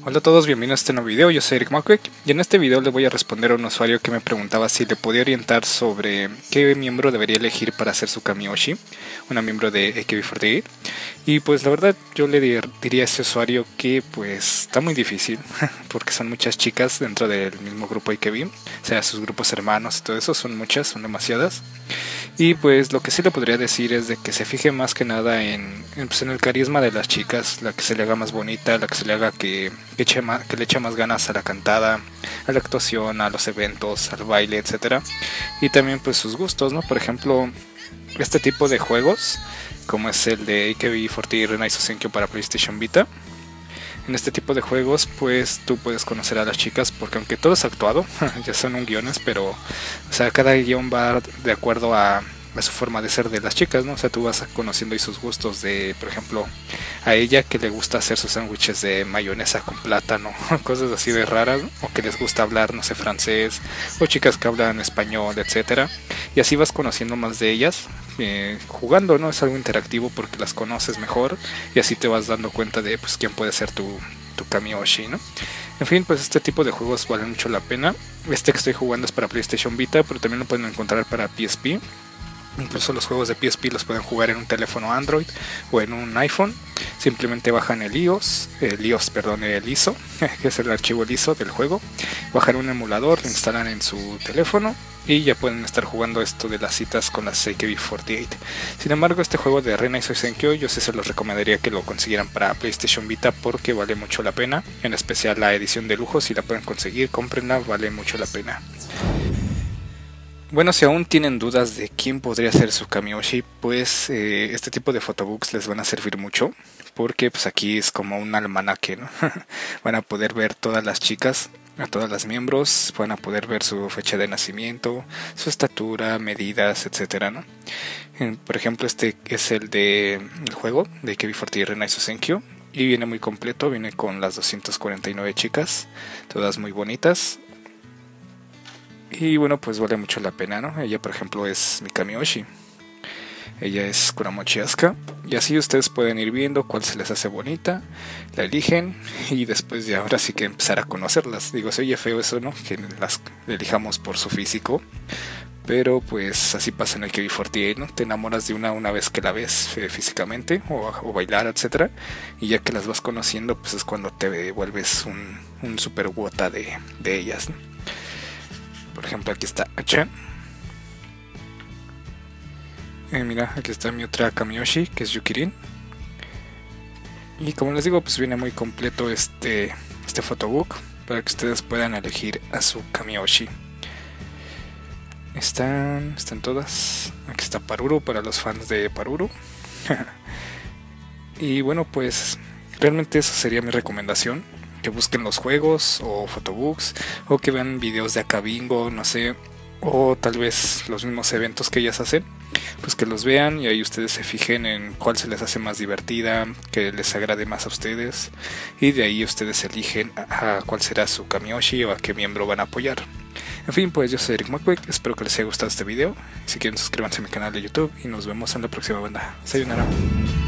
Hola a todos, bienvenidos a este nuevo video, yo soy Eric Makwek y en este video le voy a responder a un usuario que me preguntaba si le podía orientar sobre qué miembro debería elegir para hacer su Kamiyoshi, una miembro de AKB48. Y pues la verdad yo le diría a ese usuario que pues está muy difícil porque son muchas chicas dentro del mismo grupo AKB, o sea sus grupos hermanos y todo eso, son muchas, son demasiadas. Y pues lo que sí le podría decir es de que se fije más que nada en el carisma de las chicas, la que se le haga más bonita, la que se le haga que le eche más ganas a la cantada, a la actuación, a los eventos, al baile, etcétera. Y también pues sus gustos, ¿no? Por ejemplo, este tipo de juegos, como es el de AKB48 Renai Susenkyo para PlayStation Vita. En este tipo de juegos pues tú puedes conocer a las chicas porque aunque todo es actuado, ya son un guiones, pero o sea, cada guión va de acuerdo a su forma de ser de las chicas, ¿no? O sea, tú vas conociendo y sus gustos de, por ejemplo, a ella que le gusta hacer sus sándwiches de mayonesa con plátano, cosas así de raras, ¿no? O que les gusta hablar, no sé, francés, o chicas que hablan español, etcétera. Y así vas conociendo más de ellas, jugando, ¿no? Es algo interactivo porque las conoces mejor y así te vas dando cuenta de, pues, quién puede ser tu Kamiyoshi, ¿no? En fin, pues este tipo de juegos valen mucho la pena. Este que estoy jugando es para PlayStation Vita, pero también lo pueden encontrar para PSP. Incluso los juegos de PSP los pueden jugar en un teléfono Android o en un iPhone. Simplemente bajan el ISO, que es el archivo ISO del juego. Bajan un emulador, lo instalan en su teléfono y ya pueden estar jugando esto de las citas con las AKB48. Sin embargo, este juego de Renai Susenkyo yo sí se los recomendaría que lo consiguieran para PlayStation Vita porque vale mucho la pena. En especial la edición de lujo, si la pueden conseguir, cómprenla, vale mucho la pena. Bueno, si aún tienen dudas de quién podría ser su Kamiyoshi, pues este tipo de photobooks les van a servir mucho, porque pues aquí es como un almanaque, ¿no? Van a poder ver todas las chicas, a todas las miembros, van a poder ver su fecha de nacimiento, su estatura, medidas, etcétera, ¿no? Por ejemplo, este es el juego de AKB48 Renai Susenkyo y viene muy completo, viene con las 249 chicas, todas muy bonitas. Y bueno, pues vale mucho la pena, ¿no? Ella, por ejemplo, es mi Kamiyoshi. Ella es Kuramochi Asuka. Y así ustedes pueden ir viendo cuál se les hace bonita, la eligen y después ya ahora sí que empezar a conocerlas. Digo, se oye feo eso, ¿no? Que las elijamos por su físico. Pero pues así pasa en el AKB48, ¿no? Te enamoras de una vez que la ves físicamente o bailar, etcétera. Y ya que las vas conociendo, pues es cuando te vuelves un super wota de ellas, ¿no? Por ejemplo, aquí está Achan. Mira, aquí está mi otra Kamiyoshi, que es Yukirin. Y como les digo, pues viene muy completo este photobook para que ustedes puedan elegir a su Kamiyoshi. Están todas. Aquí está Paruru para los fans de Paruru. Y bueno, pues realmente esa sería mi recomendación. Que busquen los juegos o photobooks o que vean videos de Akabingo, no sé, o tal vez los mismos eventos que ellas hacen, pues que los vean y ahí ustedes se fijen en cuál se les hace más divertida, que les agrade más a ustedes y de ahí ustedes eligen a cuál será su Kamiyoshi o a qué miembro van a apoyar. En fin, pues yo soy Eric Makwek, espero que les haya gustado este video. Si quieren suscríbanse a mi canal de YouTube y nos vemos en la próxima banda. Sayonara.